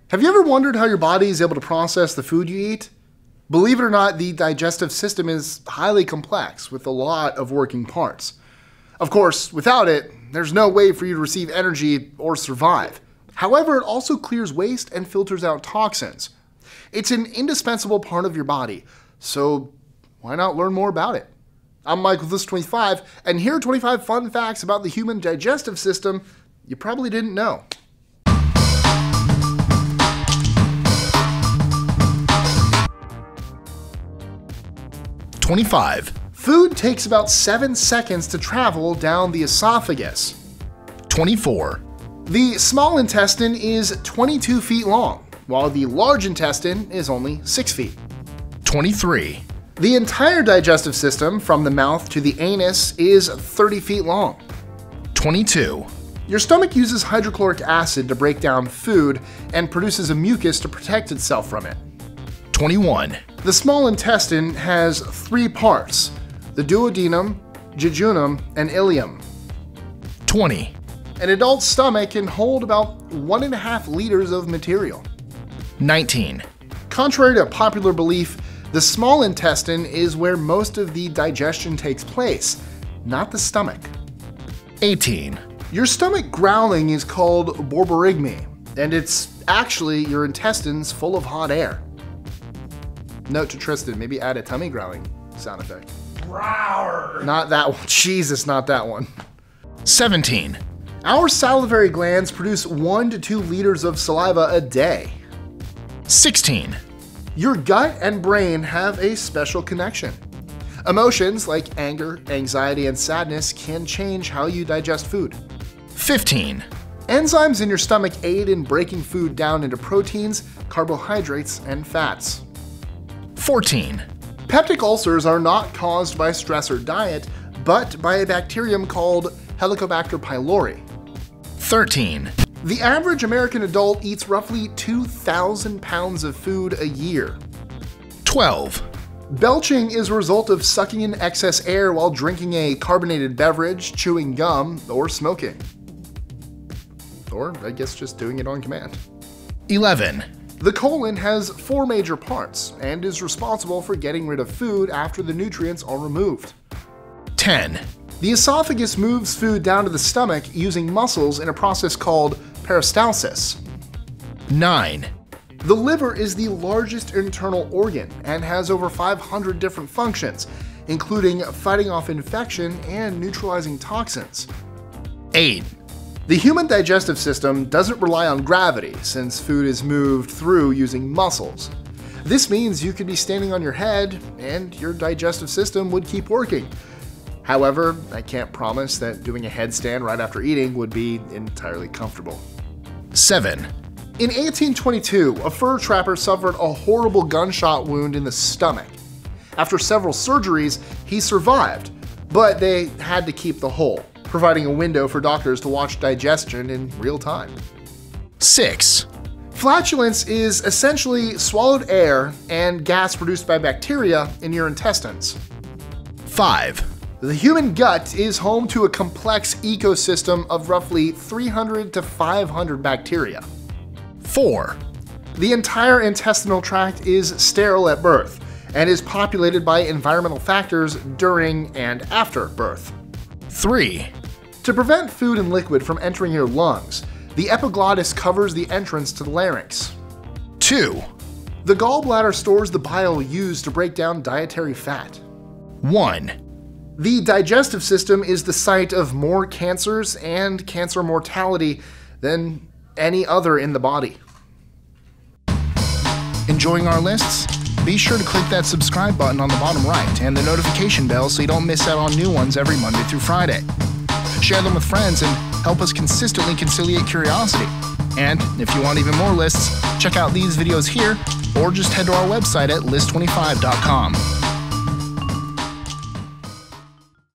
Have you ever wondered how your body is able to process the food you eat? Believe it or not, the digestive system is highly complex with a lot of working parts. Of course, without it, there's no way for you to receive energy or survive. However, it also clears waste and filters out toxins. It's an indispensable part of your body, so why not learn more about it? I'm Michael, this is 25, and here are 25 fun facts about the human digestive system you probably didn't know. 25. Food takes about 7 seconds to travel down the esophagus. 24. The small intestine is 22 feet long, while the large intestine is only 6 feet. 23. The entire digestive system, from the mouth to the anus, is 30 feet long. 22. Your stomach uses hydrochloric acid to break down food and produces a mucus to protect itself from it. 21. The small intestine has 3 parts: the duodenum, jejunum, and ileum. 20. An adult stomach can hold about 1.5 liters of material. 19. Contrary to popular belief, the small intestine is where most of the digestion takes place, not the stomach. 18. Your stomach growling is called borborygmi, and it's actually your intestines full of hot air. Note to Tristan, maybe add a tummy growling sound effect. Rawr. Not that one. Jesus, not that one. 17. Our salivary glands produce 1 to 2 liters of saliva a day. 16. Your gut and brain have a special connection. Emotions like anger, anxiety, and sadness can change how you digest food. 15. Enzymes in your stomach aid in breaking food down into proteins, carbohydrates, and fats. 14. Peptic ulcers are not caused by stress or diet, but by a bacterium called Helicobacter pylori. 13. The average American adult eats roughly 2,000 pounds of food a year. 12. Belching is a result of sucking in excess air while drinking a carbonated beverage, chewing gum, or smoking. Or, I guess, just doing it on command. 11. The colon has 4 major parts and is responsible for getting rid of food after the nutrients are removed. 10. The esophagus moves food down to the stomach using muscles in a process called peristalsis. 9. The liver is the largest internal organ and has over 500 different functions, including fighting off infection and neutralizing toxins. 8. The human digestive system doesn't rely on gravity since food is moved through using muscles. This means you could be standing on your head and your digestive system would keep working. However, I can't promise that doing a headstand right after eating would be entirely comfortable. 7. In 1822, a fur trapper suffered a horrible gunshot wound in the stomach. After several surgeries, he survived, but they had to keep the hole, providing a window for doctors to watch digestion in real time. 6. Flatulence is essentially swallowed air and gas produced by bacteria in your intestines. 5. The human gut is home to a complex ecosystem of roughly 300 to 500 bacteria. 4. The entire intestinal tract is sterile at birth and is populated by environmental factors during and after birth. 3. To prevent food and liquid from entering your lungs, the epiglottis covers the entrance to the larynx. 2. The gallbladder stores the bile used to break down dietary fat. 1. The digestive system is the site of more cancers and cancer mortality than any other in the body. Enjoying our lists? Be sure to click that subscribe button on the bottom right and the notification bell so you don't miss out on new ones every Monday through Friday. Share them with friends and help us consistently conciliate curiosity. And if you want even more lists, check out these videos here or just head to our website at list25.com.